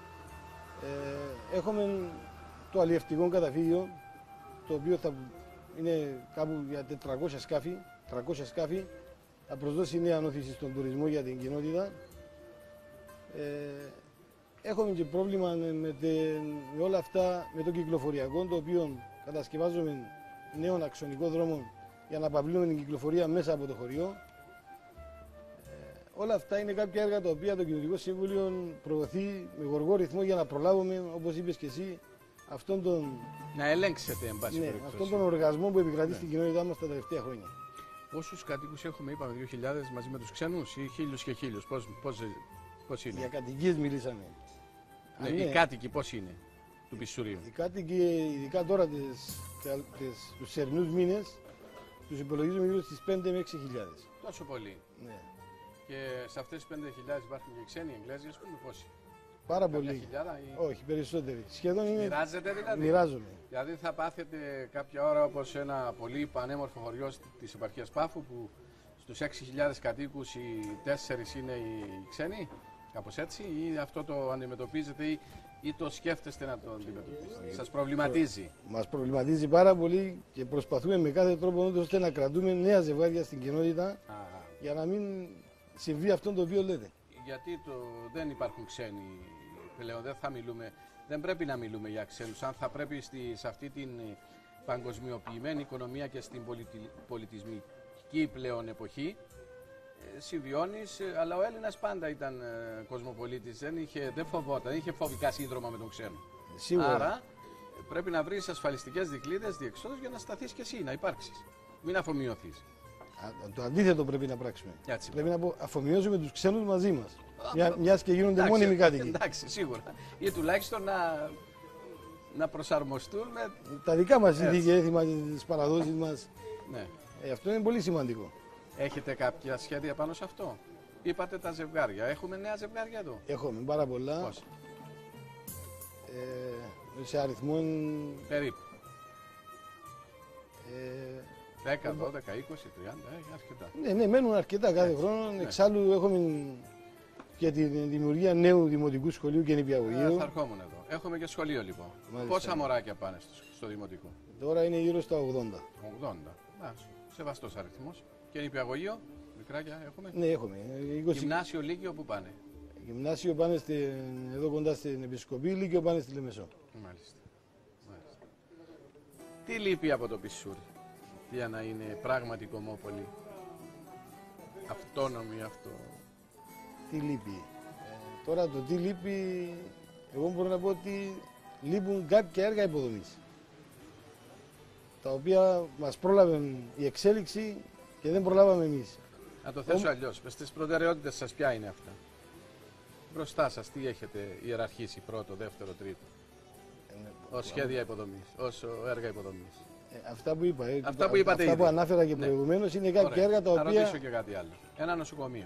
Speaker 4: Έχουμε το αλλιευτικό καταφύγιο, το οποίο θα είναι κάπου για 400 σκάφη, 300 σκάφη, θα προσδώσει νέα όθηση στον τουρισμό για την κοινότητα. Έχουμε και πρόβλημα με όλα αυτά, με το κυκλοφοριακό, το οποίο κατασκευάζουμε νέων αξονικών δρόμων για να απαυλύνουμε την κυκλοφορία μέσα από το χωριό. Όλα αυτά είναι κάποια έργα τα οποία το Κοινοτικό Συμβούλιο προωθεί με γοργό ρυθμό για να προλάβουμε, όπως είπες και εσύ, αυτόν τον...
Speaker 1: Να ελέγξετε, εν πάση περιπτώσει.
Speaker 4: Αυτόν τον οργασμό που επικρατεί στην κοινότητά μας τα τελευταία χρόνια.
Speaker 2: Πόσους κατοίκους έχουμε, είπαμε 2.000 μαζί με τους ξένους ή 1.000 και 1.000, πώς είναι?
Speaker 4: Για κατοικίες μιλήσαμε.
Speaker 2: Ναι,
Speaker 4: Ναι.
Speaker 2: οι κάτοικοι πώς είναι του Πισσουρίου?
Speaker 4: Οι κάτοικοι, ειδικά τώρα τους σερινούς μήνες, τους υπολογίζουμε γύρω στις 5 με 6.000.
Speaker 2: Τόσο πολύ.
Speaker 4: Ναι.
Speaker 2: Και σε αυτές τις 5.000 υπάρχουν και ξένοι Εγγλέζοι, ας πούμε, πόσοι?
Speaker 4: Πάρα
Speaker 2: Καμιά
Speaker 4: πολύ.
Speaker 2: χιλιάδα ή...
Speaker 4: Όχι, περισσότεροι. Σχεδόν είναι.
Speaker 2: Μοιράζεται δηλαδή?
Speaker 4: Μοιράζομαι.
Speaker 2: Δηλαδή θα πάθετε κάποια ώρα όπως ένα πολύ πανέμορφο χωριό της επαρχίας Πάφου που στους 6.000 κατοίκους οι 4 είναι οι ξένοι, κάπως έτσι, ή αυτό το αντιμετωπίζετε ή το σκέφτεστε να το αντιμετωπίσετε? Σας προβληματίζει?
Speaker 4: Μας προβληματίζει πάρα πολύ και προσπαθούμε με κάθε τρόπο ώστε να κρατούμε νέα ζευγάρια στην κοινότητα για να μην συμβεί αυτό το οποίο λέτε.
Speaker 2: Γιατί δεν υπάρχουν ξένοι πλέον, δεν πρέπει να μιλούμε για ξένους. Αν θα πρέπει σε αυτή την παγκοσμιοποιημένη οικονομία και στην πολιτισμική πλέον εποχή συμβιώνεις, αλλά ο Έλληνας πάντα ήταν κοσμοπολίτης, δεν φοβόταν, δεν είχε φοβικά σύνδρομα με τον ξένο.
Speaker 4: Σίγουρα.
Speaker 2: Άρα πρέπει να βρεις ασφαλιστικές δικλείδες, διεξόδους για να σταθείς και εσύ, να υπάρξεις. Μην αφομοιωθείς.
Speaker 4: Το αντίθετο πρέπει να πράξουμε.
Speaker 2: Έτσι,
Speaker 4: πρέπει να αφομοιώσουμε τους ξένους μαζί μας. Μιας και γίνονται μόνιμοι κάτοικοι.
Speaker 2: Εντάξει, σίγουρα. Ή τουλάχιστον να προσαρμοστούν με...
Speaker 4: Τα δικά μας ήθη και έθιμα, τις παραδόσεις μας.
Speaker 2: Ναι.
Speaker 4: Αυτό είναι πολύ σημαντικό.
Speaker 2: Έχετε κάποια σχέδια πάνω σε αυτό? Είπατε τα ζευγάρια. Έχουμε νέα ζευγάρια εδώ?
Speaker 4: Έχουμε πάρα πολλά.
Speaker 2: Πόσα?
Speaker 4: Σε αριθμό.
Speaker 2: Περίπου. 10, 12, 20, 30, αρκετά.
Speaker 4: Ναι, μένουν αρκετά κάθε χρόνο.
Speaker 2: Ναι.
Speaker 4: Εξάλλου έχουμε και τη δημιουργία νέου δημοτικού σχολείου και νηπιαγωγείου.
Speaker 2: Θα ερχόμουν εδώ. Έχουμε και σχολείο λοιπόν.
Speaker 4: Μάλιστα.
Speaker 2: Πόσα μωράκια πάνε στο δημοτικό?
Speaker 4: Τώρα είναι γύρω στα 80.
Speaker 2: 80. Σεβαστός αριθμός. Και νηπιαγωγείο, μικράκια έχουμε?
Speaker 4: Ναι, έχουμε. 20...
Speaker 2: Γυμνάσιο, Λύκειο, πού πάνε?
Speaker 4: Γυμνάσιο πάνε εδώ κοντά στην Επισκοπή, Λύκειο πάνε στη Λεμεσό.
Speaker 2: Μάλιστα. Τι λείπει από το Πισσούρι για να είναι πράγματι κομμόπολη? Αυτόνομη αυτό.
Speaker 4: Τι λείπει? Τώρα το τι λείπει, εγώ μπορώ να πω ότι λείπουν κάποια έργα υποδομής, τα οποία μας πρόλαβε η εξέλιξη και δεν προλάβαμε εμείς.
Speaker 2: Να το θέσω αλλιώς. Στις προτεραιότητες σας ποια είναι αυτά? Μπροστά σας τι έχετε ιεραρχήσει πρώτο, δεύτερο, τρίτο? Ως σχέδια υποδομής, ως έργα υποδομής.
Speaker 4: Αυτά που είπα,
Speaker 2: Αυτά που είπατε
Speaker 4: αυτά
Speaker 2: ήδη.
Speaker 4: που ανάφερα και προηγουμένως είναι κάποια
Speaker 2: Ωραία.
Speaker 4: έργα τα
Speaker 2: Θα
Speaker 4: οποία...
Speaker 2: ρωτήσω και κάτι άλλο. Ένα νοσοκομείο.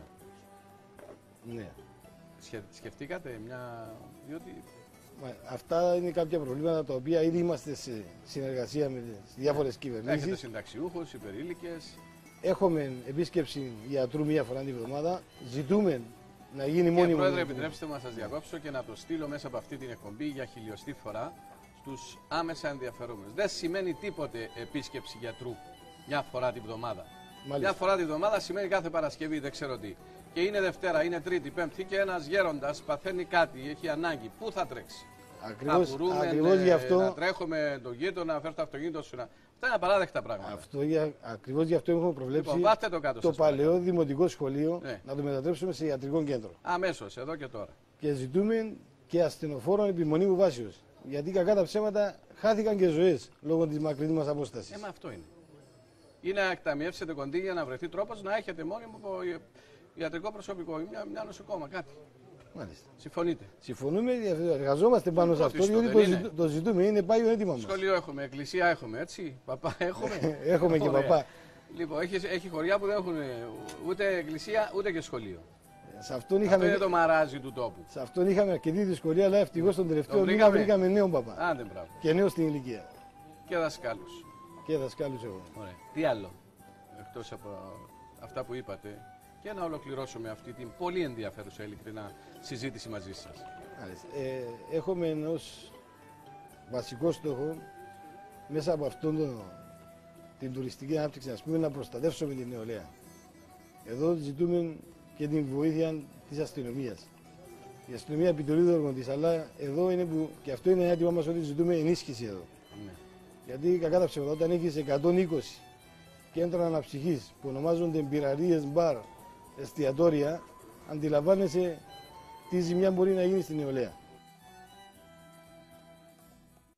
Speaker 4: Ναι.
Speaker 2: Σκεφτήκατε διότι...
Speaker 4: Αυτά είναι κάποια προβλήματα τα οποία ήδη είμαστε σε συνεργασία με τις διάφορες
Speaker 2: Έχετε
Speaker 4: κυβερνήσεις.
Speaker 2: συνταξιούχους, υπερήλικες.
Speaker 4: Έχουμε επίσκεψη γιατρού μία φορά την εβδομάδα. Ζητούμε να γίνει
Speaker 2: Κύριε
Speaker 4: μόνιμο.
Speaker 2: Πρόεδρε, επιτρέψτε μου να σας διακόψω και να το στείλω μέσα από αυτή την εκπομπή για χιλιοστή φορά στους άμεσα ενδιαφερόμενους. Δεν σημαίνει τίποτε επίσκεψη γιατρού μια φορά την εβδομάδα.
Speaker 4: Μάλιστα.
Speaker 2: Μια φορά την εβδομάδα σημαίνει κάθε Παρασκευή, δεν ξέρω τι. Και είναι Δευτέρα, είναι Τρίτη, Πέμπτη και ένας γέροντας παθαίνει κάτι, έχει ανάγκη. Πού θα τρέξει?
Speaker 4: Ακριβώς γι' αυτό.
Speaker 2: Να τρέχουμε τον γείτονα, να φέρει το αυτοκίνητο σου. Αυτά είναι απαράδεκτα πράγματα.
Speaker 4: Ακριβώς γι' αυτό έχουμε προβλέψει
Speaker 2: Λοιπόν, βάστε το κάτω
Speaker 4: το
Speaker 2: σας,
Speaker 4: παλαιό
Speaker 2: παρακαλώ.
Speaker 4: δημοτικό σχολείο
Speaker 2: Ναι.
Speaker 4: να το μετατρέψουμε σε ιατρικό κέντρο.
Speaker 2: Αμέσως, εδώ και τώρα.
Speaker 4: Και ζητούμε και ασθενοφόρων επιμονήμου βάσεως. Γιατί κακά τα ψέματα χάθηκαν και ζωές λόγω της μακρινής μας απόστασης.
Speaker 2: Μα αυτό είναι. Ή να εκταμιεύσετε κονδύλια, να βρεθεί τρόπος να έχετε μόνιμο ιατρικό προσωπικό ή μια νοσοκόμα, κάτι.
Speaker 4: Μάλιστα.
Speaker 2: Συμφωνείτε?
Speaker 4: Συμφωνούμε, εργαζόμαστε πάνω σε αυτό,
Speaker 2: Πρώτιστο,
Speaker 4: διότι
Speaker 2: δεν είναι?
Speaker 4: το ζητούμε, είναι πάγιο έτοιμα μας.
Speaker 2: Σχολείο έχουμε, εκκλησία έχουμε, έτσι. Παπά έχουμε.
Speaker 4: Έχουμε και
Speaker 2: Ωραία.
Speaker 4: παπά.
Speaker 2: Λοιπόν, έχει χωριά που δεν έχουν ούτε εκκλησία ούτε και σχολείο.
Speaker 4: Σε αυτόν
Speaker 2: Αυτό
Speaker 4: είχαμε,
Speaker 2: είναι το μαράζι του τόπου.
Speaker 4: σε αυτόν είχαμε αρκετή δυσκολία, αλλά ευτυχώς τον τελευταίο μήνα
Speaker 2: βρήκαμε.
Speaker 4: βρήκαμε νέο παπά.
Speaker 2: Άντε, μπράβο.
Speaker 4: Και νέο στην ηλικία.
Speaker 2: Και δασκάλους.
Speaker 4: Και δασκάλους εγώ.
Speaker 2: Ωραία. Τι άλλο, εκτός από αυτά που είπατε, και να ολοκληρώσουμε αυτή την πολύ ενδιαφέρουσα ειλικρινά συζήτηση μαζί σας.
Speaker 4: Μάλιστα. Έχουμε ως βασικό στόχο μέσα από αυτόν την τουριστική ανάπτυξη, ας πούμε, να προστατεύσουμε την νεολαία. Εδώ ζητούμε και την βοήθεια της αστυνομίας. Η αστυνομία επιτελεί το έργο της, αλλά εδώ είναι που, και αυτό είναι ένα έτοιμά μας, ότι ζητούμε ενίσχυση εδώ.
Speaker 2: Ναι.
Speaker 4: Γιατί κακά τα ψέματα, όταν έχεις 120 κέντρα αναψυχής που ονομάζονται μπειραρίες, μπαρ, εστιατόρια, αντιλαμβάνεσαι τι ζημιά μπορεί να γίνει στην νεολαία.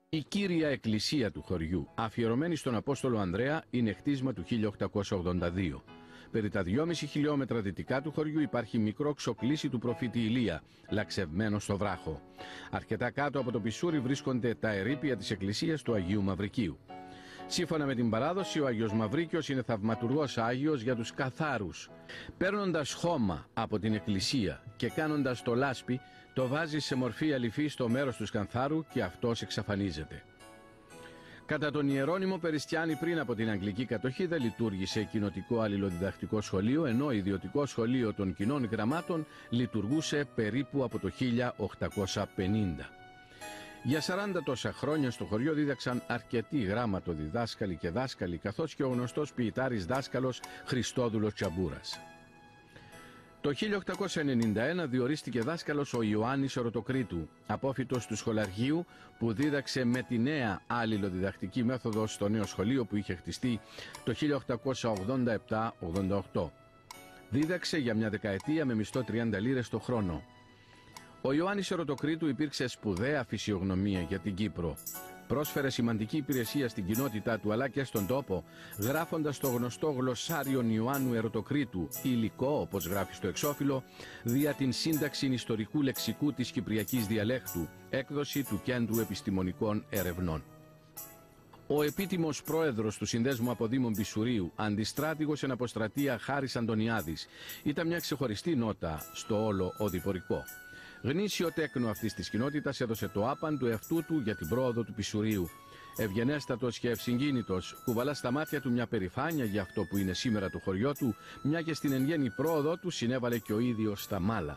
Speaker 2: Η κύρια εκκλησία του χωριού, αφιερωμένη στον Απόστολο Ανδρέα, είναι χτίσμα του 1882. Περί τα 2,5 χιλιόμετρα δυτικά του χωριού υπάρχει μικρό ξοκλήσι του προφήτη Ηλία, λαξευμένο στο βράχο. Αρκετά κάτω από το Πισούρι βρίσκονται τα ερείπια της εκκλησίας του Αγίου Μαυρικίου. Σύμφωνα με την παράδοση, ο Άγιος Μαυρίκιος είναι θαυματουργός Άγιος για τους καθάρους. Παίρνοντας χώμα από την εκκλησία και κάνοντας το λάσπη, το βάζει σε μορφή αληφή στο μέρος του σκανθάρου και αυτός εξαφανίζεται. Κατά τον Ιερώνυμο Περιστιάνη, πριν από την Αγγλική κατοχή, δεν λειτουργήσε κοινοτικό αλληλοδιδακτικό σχολείο, ενώ ιδιωτικό σχολείο των κοινών γραμμάτων λειτουργούσε περίπου από το 1850. Για 40 τόσα χρόνια στο χωριό δίδαξαν αρκετοί γράμματοδιδάσκαλοι και δάσκαλοι, καθώς και ο γνωστός ποιητάρης δάσκαλος Χριστόδουλος Τσαμπούρας. Το 1891 διορίστηκε δάσκαλος ο Ιωάννης Ερωτοκρίτου, απόφοιτος του σχολαργείου, που δίδαξε με τη νέα αλληλοδιδακτική μέθοδο στο νέο σχολείο που είχε χτιστεί το 1887-88. Δίδαξε για μια δεκαετία με μισθό 30 λίρες το χρόνο. Ο Ιωάννης Ερωτοκρίτου υπήρξε σπουδαία φυσιογνωμία για την Κύπρο. Πρόσφερε σημαντική υπηρεσία στην κοινότητά του αλλά και στον τόπο, γράφοντας το γνωστό γλωσσάριον Ιωάννου Ερωτοκρίτου, υλικό, όπως γράφει στο εξώφυλλο, δια την σύνταξη ιστορικού λεξικού της Κυπριακής διαλέκτου, έκδοση του Κέντρου Επιστημονικών Ερευνών. Ο επίτιμος πρόεδρος του Συνδέσμου Αποδήμων Πισουρίου, αντιστράτηγος εν αποστρατεία Χάρης Αντωνιάδης, ήταν μια ξεχωριστή νότα στο όλο οδηπορικό. Γνήσιο τέκνο αυτής της κοινότητας έδωσε το άπαν του εαυτού του για την πρόοδο του Πισουρίου. Ευγενέστατος και ευσυγκίνητος, κουβαλά στα μάτια του μια περηφάνεια για αυτό που είναι σήμερα το χωριό του, μια και στην εν γέννη πρόοδο του συνέβαλε και ο ίδιος στα μάλα.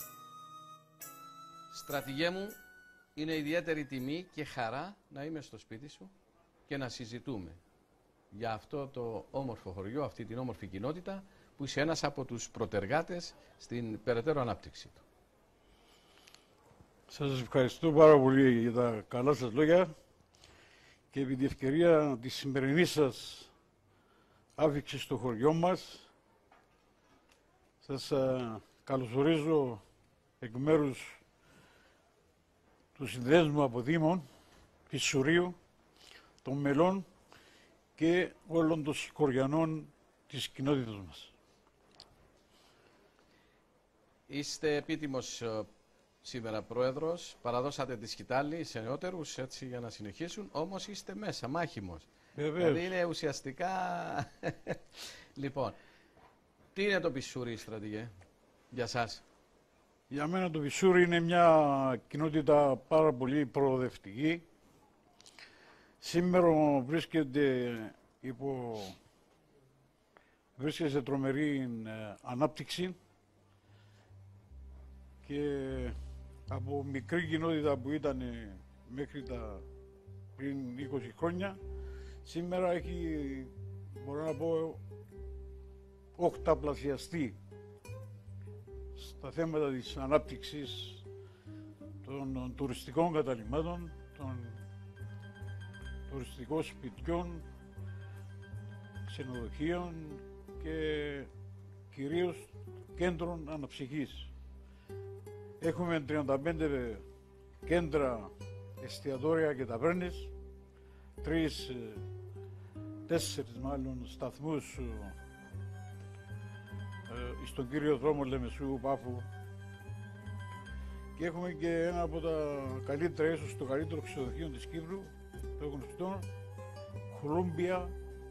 Speaker 1: Στρατηγέ μου, είναι ιδιαίτερη τιμή και χαρά να είμαι στο σπίτι σου και να συζητούμε για αυτό το όμορφο χωριό, αυτή την όμορφη κοινότητα που είσαι ένας από τους προτεργάτες στην περαιτέρω ανάπτυξη του.
Speaker 5: Σας ευχαριστώ πάρα πολύ για τα καλά σας λόγια και επί τη ευκαιρία της σημερινής σας άφηξης στο χωριό μας σας καλωσορίζω εκ μέρους του Συνδέσμου Αποδήμων Πισουρίου, των μελών και όλων των χωριανών της κοινότητας μας.
Speaker 1: Είστε επίτιμος σήμερα πρόεδρος, παραδώσατε τη σκητάλη σε νεότερους έτσι για να συνεχίσουν, όμως είστε μέσα, μάχημος.
Speaker 5: Βεβαίως.
Speaker 1: Δηλαδή είναι ουσιαστικά... Λοιπόν, τι είναι το Πισούρι, στρατηγέ, για σας?
Speaker 5: Για μένα το Πισούρι είναι μια κοινότητα πάρα πολύ προοδευτική. Σήμερα βρίσκεται σε τρομερή ανάπτυξη και από μικρή κοινότητα που ήταν μέχρι τα πριν 20 χρόνια, σήμερα έχει, μπορώ να πω, οχταπλασιαστεί στα θέματα της ανάπτυξης των τουριστικών καταλυμάτων, των τουριστικών σπιτιών, ξενοδοχείων και κυρίως κέντρων αναψυχής. Έχουμε 35 κέντρα, εστιατόρια και ταβέρνες, 4 μάλλον σταθμούς στον κύριο δρόμο Λεμεσού Πάφου και έχουμε και ένα από τα καλύτερα, ίσως το καλύτερο ξενοδοχείο της Κύπρου, το γνωστό Κολούμπια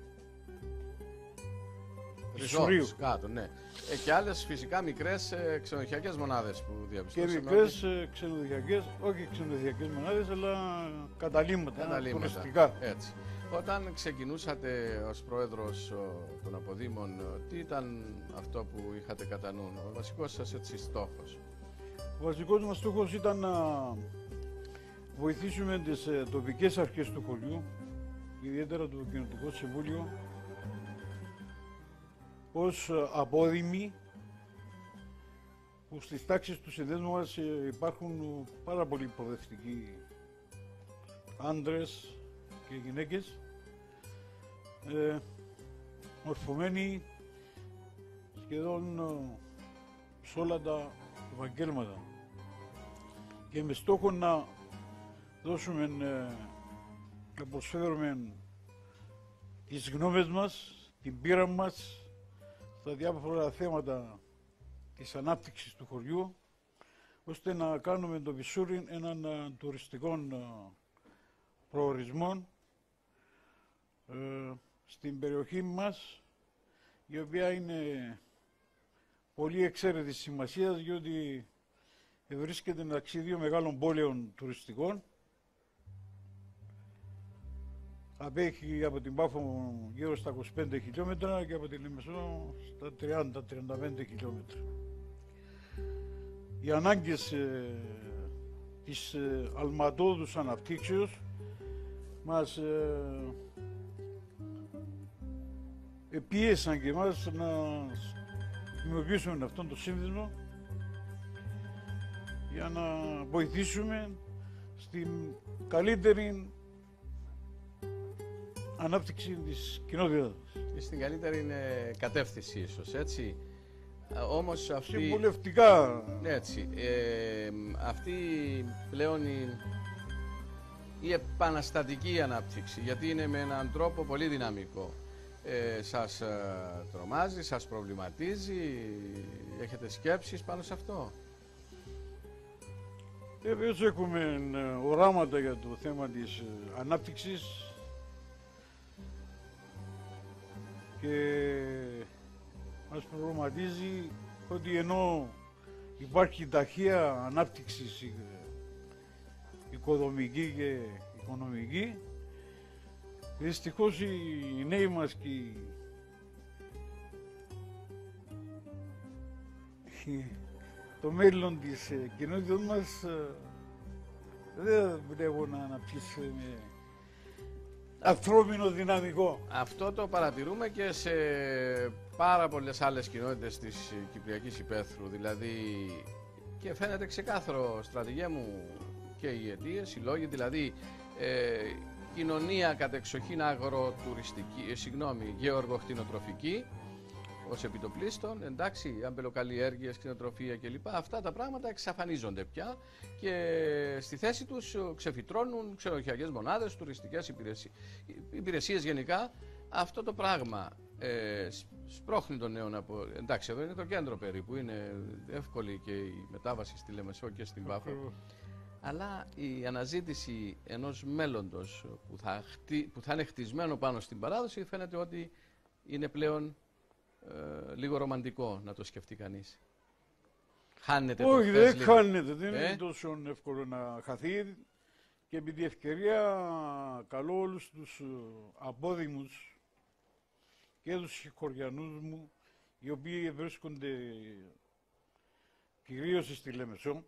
Speaker 5: Πισουρίου.
Speaker 1: Κάτω, ναι. Και άλλες φυσικά μικρές ξενοδοχειακές μονάδες που διαπιστώσαμε.
Speaker 5: Και μικρές ξενοδοχειακές, όχι ξενοδοχειακές μονάδες, αλλά καταλύματα τουριστικά.
Speaker 1: Έτσι. Όταν ξεκινούσατε ως πρόεδρος των Αποδήμων, τι ήταν αυτό που είχατε κατά νου, ο βασικός σας στόχος?
Speaker 5: Ο βασικός μας στόχος ήταν να βοηθήσουμε τις τοπικές αρχές του χωριού, ιδιαίτερα το Κοινοτικό Συμβούλιο, ως απόδημοι που στις τάξεις του συνδέσμου μας υπάρχουν πάρα πολύ προοδευτικοί άντρες και γυναίκες, μορφωμένοι σχεδόν σε όλα τα επαγγέλματα και με στόχο να δώσουμε να προσφέρουμε τις γνώμες μας, την πείρα μας στα διάφορα θέματα της ανάπτυξης του χωριού, ώστε να κάνουμε το Πισούρι έναν τουριστικό προορισμό στην περιοχή μας, η οποία είναι πολύ εξαίρετη σημασία, διότι βρίσκεται μεταξύ δύο μεγάλων πόλεων τουριστικών. Απέχει από την Πάφο γύρω στα 25 χιλιόμετρα και από την Λεμεσό στα 30-35 χιλιόμετρα. Οι ανάγκες της αλματώδους αναπτύξεως μας πίεσαν και εμάς να δημιουργήσουμε αυτόν τον σύνδεσμο για να βοηθήσουμε στην καλύτερη ανάπτυξη της κοινότητας.
Speaker 1: Στην καλύτερη κατεύθυνση ίσως, έτσι. Όμως αυτή...
Speaker 5: Συμβουλευτικά.
Speaker 1: Έτσι. Αυτή πλέον η επαναστατική ανάπτυξη, γιατί είναι με έναν τρόπο πολύ δυναμικό. Σας τρομάζει, σας προβληματίζει, έχετε σκέψεις πάνω σε αυτό?
Speaker 5: Βεβαίως έχουμε οράματα για το θέμα της ανάπτυξης και μας προβληματίζει ότι ενώ υπάρχει ταχεία ανάπτυξη οικοδομική και οικονομική, δυστυχώς οι νέοι μας και το μέλλον της κοινότητας μας δεν βλέπω να αναπτύσσουμε με ανθρώπινο δυναμικό.
Speaker 1: Αυτό το παρατηρούμε και σε πάρα πολλές άλλες κοινότητες της Κυπριακής Υπαίθρου, δηλαδή, και φαίνεται ξεκάθαρο, στρατηγέ μου, και οι αιτίες, οι λόγοι, δηλαδή κοινωνία κατεξοχήν αγροτουριστική, γεωργοκτηνοτροφική, ως επιτοπλίστων, εντάξει, αμπελοκαλλιέργειες, κτηνοτροφία κλπ. Αυτά τα πράγματα εξαφανίζονται πια και στη θέση τους ξεφυτρώνουν ξενοδοχειακές μονάδες, τουριστικές υπηρεσίες γενικά. Αυτό το πράγμα σπρώχνει τον νέο από... Εντάξει, εδώ είναι το κέντρο περίπου, είναι εύκολη και η μετάβαση στη Λεμεσό και στην Πάφο. Αλλά η αναζήτηση ενός μέλλοντος που θα είναι χτισμένο πάνω στην παράδοση φαίνεται ότι είναι πλέον λίγο ρομαντικό να το σκεφτεί κανείς. Χάνεται το χθες.
Speaker 5: Όχι, δεν χάνεται, δεν είναι τόσο εύκολο να χαθεί, και επί τη ευκαιρία καλώ όλους τους απόδημους και τους χωριανούς μου, οι οποίοι βρίσκονται κυρίως στη Λεμεσό,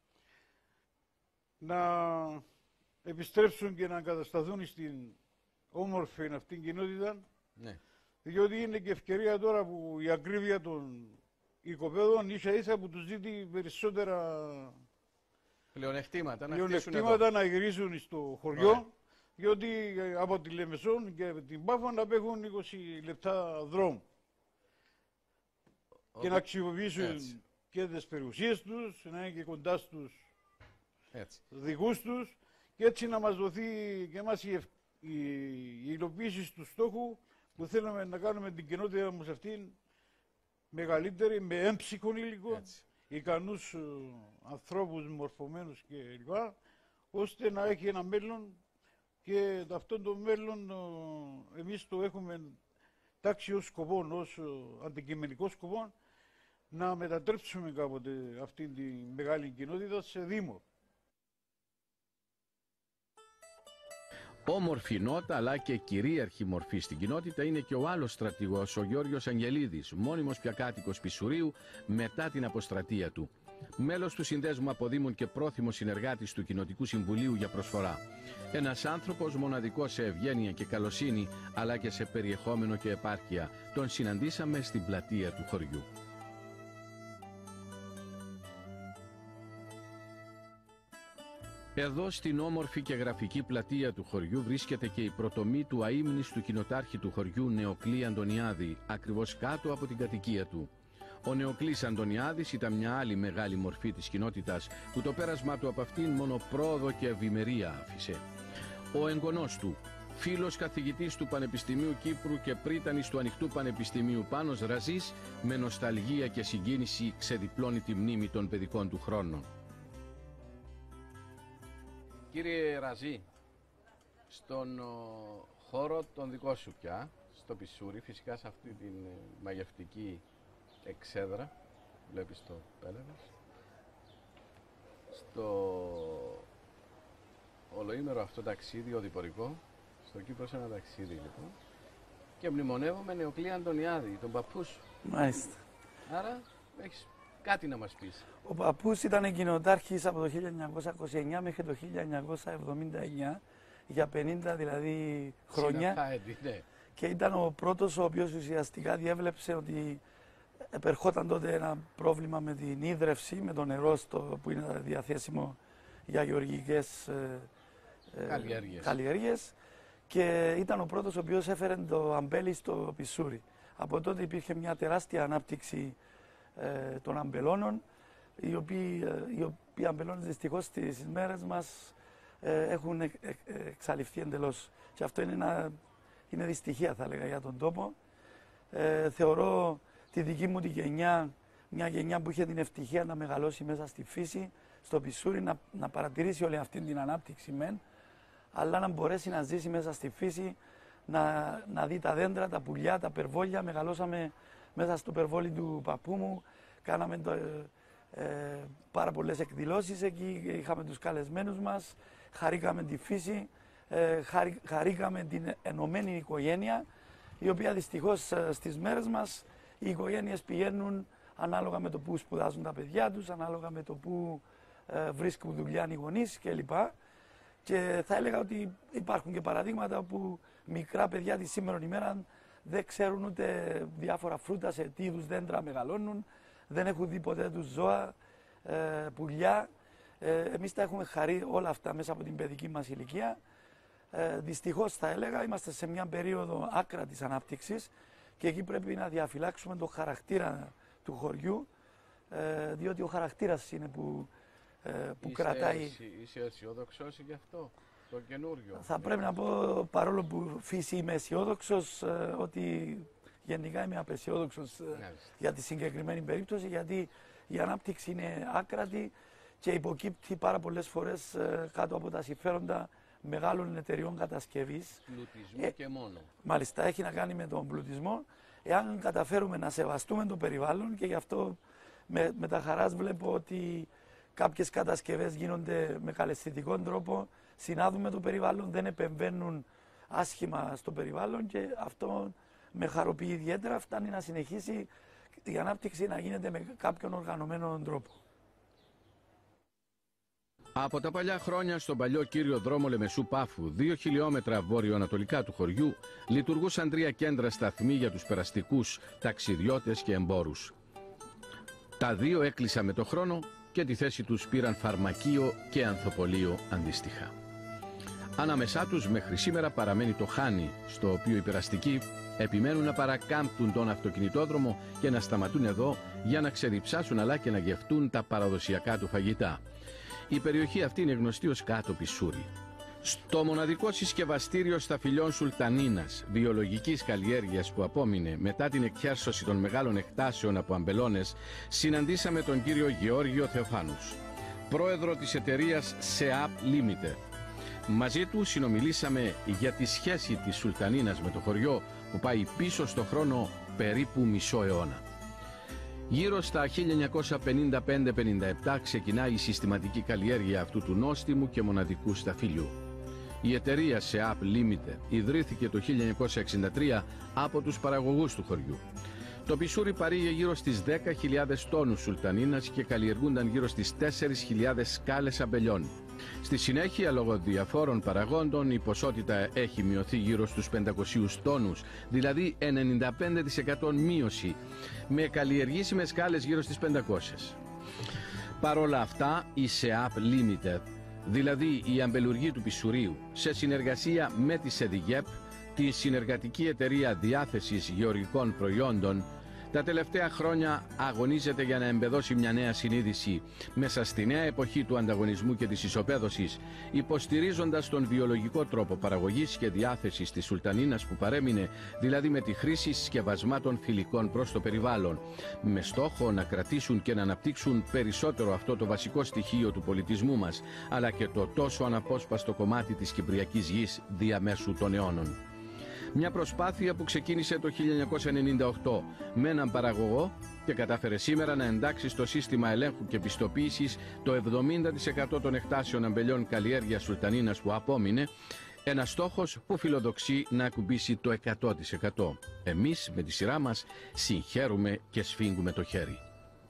Speaker 5: να επιστρέψουν και να εγκατασταθούν στην όμορφη αυτήν κοινότητα,
Speaker 1: Ναι.
Speaker 5: διότι είναι και ευκαιρία τώρα που η ακρίβεια των οικοπαίδων ίσα ίσα που τους δίνει περισσότερα
Speaker 1: Πλεονεκτήματα
Speaker 5: να γυρίσουν στο χωριό. Ωραία. Διότι από τη Λεμεσόν και την Πάφο να παίρνουν 20 λεπτά δρόμο και να αξιοποιήσουν και τις περιουσίες τους, να είναι και κοντά στους δικούς τους, και έτσι να μας δοθεί και εμάς η υλοποίηση του στόχου που θέλουμε να κάνουμε την κοινότητα μας αυτήν μεγαλύτερη, με έμψυχον υλικό, ικανούς ανθρώπους μορφωμένους κλπ, ώστε να έχει ένα μέλλον, και αυτό το μέλλον εμείς το έχουμε τάξει ως σκοπό, ως αντικειμενικό σκοπό, να μετατρέψουμε κάποτε αυτήν τη μεγάλη κοινότητα σε δήμο.
Speaker 2: Όμορφη νότα αλλά και κυρίαρχη μορφή στην κοινότητα είναι και ο άλλος στρατηγός, ο Γιώργος Αγγελίδης, μόνιμος πια κάτοικος Πισουρίου μετά την αποστρατεία του. Μέλος του Συνδέσμου Αποδήμων και πρόθυμος συνεργάτης του Κοινοτικού Συμβουλίου για προσφορά. Ένας άνθρωπος μοναδικός σε ευγένεια και καλοσύνη, αλλά και σε περιεχόμενο και επάρκεια. Τον συναντήσαμε στην πλατεία του χωριού. Εδώ στην όμορφη και γραφική πλατεία του χωριού βρίσκεται και η πρωτομή του αείμνηστου κοινοτάρχη του χωριού Νεοκλή Αντωνιάδη, ακριβώς κάτω από την κατοικία του. Ο Νεοκλής Αντωνιάδης ήταν μια άλλη μεγάλη μορφή της κοινότητας, που το πέρασμα του από αυτήν μόνο πρόοδο και ευημερία άφησε. Ο εγγονός του, φίλος καθηγητής του Πανεπιστημίου Κύπρου και πρίτανης του Ανοιχτού Πανεπιστημίου Πάνος Ραζής, με νοσταλγία και συγκίνηση ξεδιπλώνει τη μνήμη των παιδικών του χρόνων.
Speaker 1: Κύριε Ραζή, στον χώρο τον δικό σου πια, στο Πισούρι, φυσικά σε αυτή την μαγευτική εξέδρα, βλέπεις το πέλαγος, στο ολοήμερο αυτό ταξίδι οδηπορικό, στο Κύπρο σε ένα ταξίδι λοιπόν, και μνημονεύομαι Νεοκλή Αντωνιάδη, τον παππού σου.
Speaker 6: Μάλιστα.
Speaker 1: Άρα έχεις κάτι να μας πεις.
Speaker 6: Ο παππούς ήταν εγκοινοτάρχης από το 1929 μέχρι το 1979, για 50 δηλαδή χρόνια.
Speaker 1: Ναι.
Speaker 6: Και ήταν ο πρώτος ο οποίος ουσιαστικά διέβλεψε ότι επερχόταν τότε ένα πρόβλημα με την ίδρυυση, με το νερό που είναι διαθέσιμο για γεωργικές καλλιέργειες, και ήταν ο πρώτος ο οποίος έφερε το αμπέλι στο Πισούρι. Από τότε υπήρχε μια τεράστια ανάπτυξη των αμπελώνων, οι οποίοι αμπελώνες δυστυχώς στις μέρες μας έχουν εξαλειφθεί εντελώς. Και αυτό είναι δυστυχία, θα έλεγα, για τον τόπο. Θεωρώ τη δική μου τη γενιά, μια γενιά που είχε την ευτυχία να μεγαλώσει μέσα στη φύση, στο Πισούρι, να παρατηρήσει όλη αυτή την ανάπτυξη μεν, αλλά να μπορέσει να ζήσει μέσα στη φύση, να δει τα δέντρα, τα πουλιά, τα περβόλια. Μεγαλώσαμε μέσα στο περβόλι του παππού μου, κάναμε πάρα πολλές εκδηλώσεις εκεί, είχαμε τους καλεσμένους μας, χαρήκαμε τη φύση, χαρήκαμε την ενωμένη οικογένεια, η οποία δυστυχώς στις μέρες μας οι οικογένειες πηγαίνουν ανάλογα με το που σπουδάζουν τα παιδιά τους, ανάλογα με το που βρίσκουν δουλειά οι γονείς κλπ. Και θα έλεγα ότι υπάρχουν και παραδείγματα όπου μικρά παιδιά τη σήμερα ημέρα δεν ξέρουν ούτε διάφορα φρούτα, σε τι είδους δέντρα μεγαλώνουν, δεν έχουν δει ποτέ τους ζώα, πουλιά. Εμείς τα έχουμε χαρεί όλα αυτά μέσα από την παιδική μας ηλικία. Δυστυχώς θα έλεγα είμαστε σε μια περίοδο άκρατης ανάπτυξης και εκεί πρέπει να διαφυλάξουμε το χαρακτήρα του χωριού, διότι ο χαρακτήρας είναι που κρατάει.
Speaker 1: Είσαι αισιόδοξος γι' αυτό, το καινούριο?
Speaker 6: Θα πρέπει να πω, παρόλο που φύση είμαι αισιόδοξος, ότι γενικά είμαι απαισιόδοξος για τη συγκεκριμένη περίπτωση, γιατί η ανάπτυξη είναι άκρατη και υποκύπτει πάρα πολλές φορές κάτω από τα συμφέροντα μεγάλων εταιριών κατασκευής.
Speaker 1: Πλουτισμού και μόνο.
Speaker 6: Μάλιστα, έχει να κάνει με τον πλουτισμό. Εάν καταφέρουμε να σεβαστούμε το περιβάλλον, και γι' αυτό με τα χαράς βλέπω ότι κάποιες κατασκευές γίνονται με καλαισθητικό τρόπο, συνάδουν με το περιβάλλον, δεν επεμβαίνουν άσχημα στο περιβάλλον, και αυτό με χαροποιεί ιδιαίτερα. Φτάνει να συνεχίσει η ανάπτυξη να γίνεται με κάποιον οργανωμένο τρόπο.
Speaker 2: Από τα παλιά χρόνια στον παλιό κύριο δρόμο Λεμεσού Πάφου, 2 χιλιόμετρα βορειοανατολικά του χωριού, λειτουργούσαν 3 κέντρα σταθμοί για τους περαστικούς, ταξιδιώτες και εμπόρους. Τα 2 έκλεισαν με το χρόνο και τη θέση τους πήραν φαρμακείο και ανθοπολείο αντίστοιχα. Ανάμεσά τους μέχρι σήμερα παραμένει το Χάνι, στο οποίο οι περαστικοί επιμένουν να παρακάμπτουν τον αυτοκινητόδρομο και να σταματούν εδώ για να ξεδιψάσουν αλλά και να γευτούν τα παραδοσιακά του φαγητά. Η περιοχή αυτή είναι γνωστή ως Κάτω Πισούρι. Στο μοναδικό συσκευαστήριο σταφυλιών Σουλτανίνας, βιολογικής καλλιέργειας που απόμεινε μετά την εκχέρσωση των μεγάλων εκτάσεων από αμπελώνες, συναντήσαμε τον κύριο Γεώργιο Θεοφάνους, πρόεδρο της εταιρείας ΣΕΑΠ Limited. Μαζί του συνομιλήσαμε για τη σχέση της Σουλτανίνας με το χωριό που πάει πίσω στο χρόνο περίπου μισό αιώνα. Γύρω στα 1955-57 ξεκινάει η συστηματική καλλιέργεια αυτού του νόστιμου και μοναδικού σταφύλιου. Η εταιρεία ΣΕΑΠ Limited ιδρύθηκε το 1963 από τους παραγωγούς του χωριού. Το Πισούρι παρήγε γύρω στις 10.000 τόνους σουλτανίνας και καλλιεργούνταν γύρω στις 4.000 σκάλες αμπελιών. Στη συνέχεια, λόγω διαφόρων παραγόντων, η ποσότητα έχει μειωθεί γύρω στους 500 τόνους, δηλαδή 95% μείωση, με καλλιεργήσιμες σκάλες γύρω στις 500. Παρ' όλα αυτά, η ΣΕΑΠ Limited, δηλαδή η αμπελουργή του Πισουρίου, σε συνεργασία με τη ΣΕΔΙΓΕΠ, τη Συνεργατική Εταιρεία Διάθεσης Γεωργικών Προϊόντων, Τα τελευταία χρόνια αγωνίζεται για να εμπεδώσει μια νέα συνείδηση μέσα στη νέα εποχή του ανταγωνισμού και της ισοπαίδωσης, υποστηρίζοντας τον βιολογικό τρόπο παραγωγής και διάθεσης της σουλτανίνας που παρέμεινε, δηλαδή με τη χρήση συσκευασμάτων φιλικών προς το περιβάλλον, με στόχο να κρατήσουν και να αναπτύξουν περισσότερο αυτό το βασικό στοιχείο του πολιτισμού μας, αλλά και το τόσο αναπόσπαστο κομμάτι της κυπριακής γης διαμέσου των αιώνων. Μια προσπάθεια που ξεκίνησε το 1998 με έναν παραγωγό και κατάφερε σήμερα να εντάξει στο σύστημα ελέγχου και πιστοποίησης το 70% των εκτάσεων αμπελιών καλλιέργειας σουλτανίνας που απόμεινε, ένας στόχος που φιλοδοξεί να ακουμπήσει το 100%. Εμείς με τη σειρά μας συγχαίρουμε και σφίγγουμε το χέρι.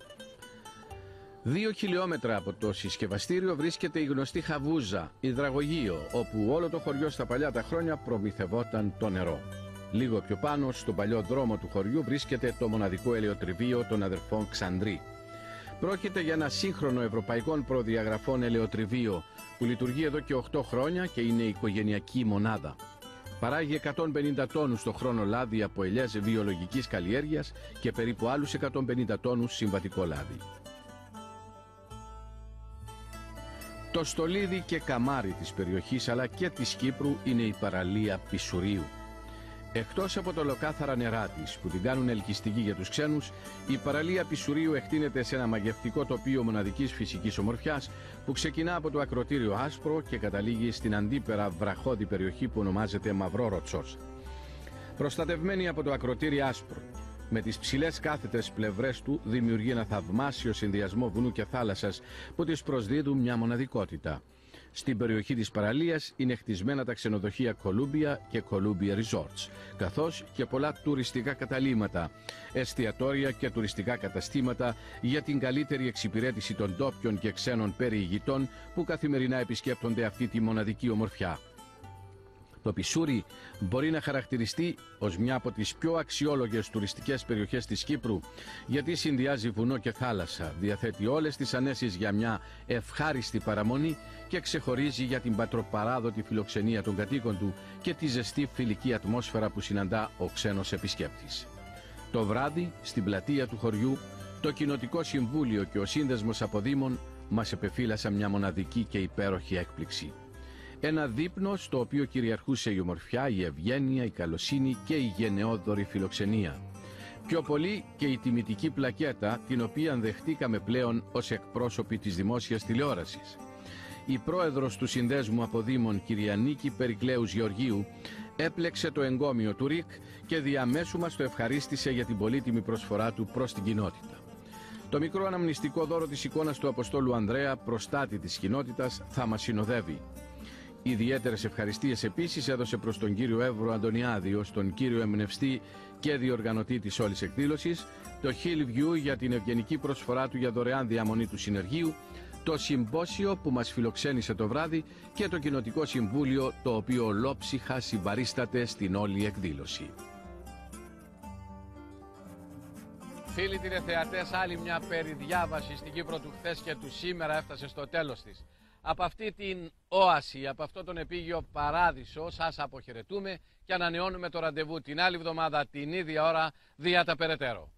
Speaker 2: 2 χιλιόμετρα από το συσκευαστήριο βρίσκεται η γνωστή Χαβούζα, υδραγωγείο, όπου όλο το χωριό στα παλιά τα χρόνια προμηθευόταν το νερό. Λίγο πιο πάνω, στον παλιό δρόμο του χωριού, βρίσκεται το μοναδικό ελαιοτριβείο των αδερφών Ξανδρή. Πρόκειται για ένα σύγχρονο ευρωπαϊκών προδιαγραφών ελαιοτριβείο που λειτουργεί εδώ και 8 χρόνια και είναι οικογενειακή μονάδα. Παράγει 150 τόνους το χρόνο λάδι από ελιές βιολογικής καλλιέργειας και περίπου άλλους 150 τόνους συμβατικό λάδι. Το στολίδι και καμάρι της περιοχής αλλά και της Κύπρου είναι η παραλία Πισουρίου. Εκτός από το ολοκάθαρα νερά της που την κάνουν ελκυστική για τους ξένους, η παραλία Πισουρίου εκτείνεται σε ένα μαγευτικό τοπίο μοναδικής φυσικής ομορφιάς που ξεκινά από το ακροτήριο Άσπρο και καταλήγει στην αντίπερα βραχώδη περιοχή που ονομάζεται Μαυρόροτσος. Προστατευμένη από το ακροτήριο Άσπρο, με τις ψηλές κάθετες πλευρές του δημιουργεί ένα θαυμάσιο συνδυασμό βουνού και θάλασσας που της προσδίδουν μια μοναδικότητα. Στην περιοχή της παραλίας είναι χτισμένα τα ξενοδοχεία Columbia και Columbia Resorts, καθώς και πολλά τουριστικά καταλύματα, εστιατόρια και τουριστικά καταστήματα για την καλύτερη εξυπηρέτηση των ντόπιων και ξένων περιηγητών που καθημερινά επισκέπτονται αυτή τη μοναδική ομορφιά. Το Πισούρι μπορεί να χαρακτηριστεί ως μια από τις πιο αξιόλογες τουριστικές περιοχές της Κύπρου, γιατί συνδυάζει βουνό και θάλασσα, διαθέτει όλες τις ανέσεις για μια ευχάριστη παραμονή και ξεχωρίζει για την πατροπαράδοτη φιλοξενία των κατοίκων του και τη ζεστή φιλική ατμόσφαιρα που συναντά ο ξένος επισκέπτης. Το βράδυ, στην πλατεία του χωριού, το Κοινοτικό Συμβούλιο και ο Σύνδεσμος Αποδήμων μας επεφύλασαν μια μοναδική και υπέροχη έκπληξη. Ένα δείπνο στο οποίο κυριαρχούσε η ομορφιά, η ευγένεια, η καλοσύνη και η γενναιόδορη φιλοξενία. Πιο πολύ και η τιμητική πλακέτα, την οποία δεχτήκαμε πλέον ως εκπρόσωποι της δημόσιας τηλεόρασης. Η πρόεδρος του Συνδέσμου Αποδήμων, κυρία Νίκη Περικλέους Γεωργίου, έπλεξε το εγκόμιο του ΡΙΚ και διαμέσου μας το ευχαρίστησε για την πολύτιμη προσφορά του προς την κοινότητα. Το μικρό αναμνηστικό δώρο της εικόνας του Αποστόλου Ανδρέα, προστάτη της κοινότητας, θα μας συνοδεύει. Ιδιαίτερες ευχαριστίες επίσης έδωσε προς τον κύριο Εύρο Αντωνιάδη, ως τον κύριο εμπνευστή και διοργανωτή της όλης εκδήλωσης, το Hillview για την ευγενική προσφορά του για δωρεάν διαμονή του συνεργείου, το συμπόσιο που μας φιλοξένησε το βράδυ και το Κοινοτικό Συμβούλιο, το οποίο ολόψυχα συμπαρίσταται στην όλη εκδήλωση.
Speaker 1: Φίλοι τηλεθεατές, άλλη μια περιδιάβαση στην Κύπρο του χθες και του σήμερα έφτασε στο τέλος της. Από αυτή την όαση, από αυτό τον επίγειο παράδεισο, σας αποχαιρετούμε και ανανεώνουμε το ραντεβού την άλλη εβδομάδα την ίδια ώρα δια τα περαιτέρω.